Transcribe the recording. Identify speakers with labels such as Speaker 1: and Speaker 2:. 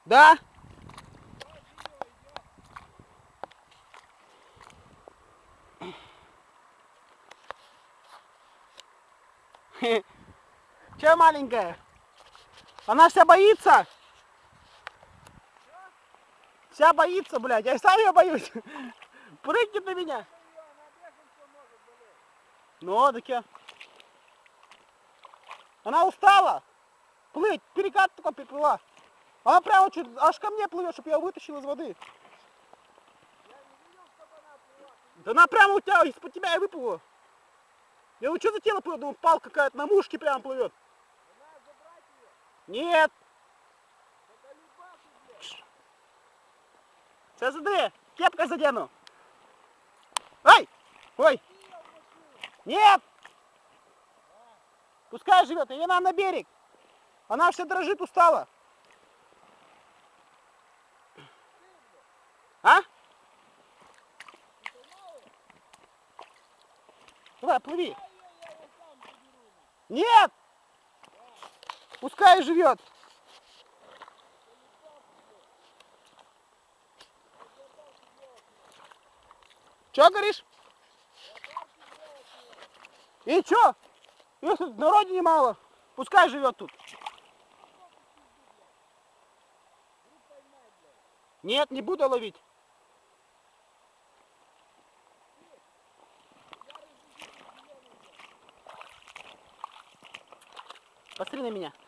Speaker 1: Да? Че, маленькая? Она вся боится? Вся боится, блядь. Я сам ее боюсь. Прыгнет на меня. Ну, так я. Она устала. Плыть, перекат только приплыла. Она прямо чуть аж ко мне плывет, чтобы я вытащил из воды. Да она прямо у тебя, из-под тебя и выплыла. Я говорю, что за тело плывет? Думаю, палка какая-то на мушке прямо плывет. Нет. Сейчас смотри, кепка задену. Ай! Ой! Нет! Пускай живет, ее надо на берег. Она вся дрожит, устала. А? Давай, плыви. Нет! Пускай живет. Че говоришь? И че? Если на родине мало, пускай живет тут. Нет, не буду ловить. Посмотри на меня.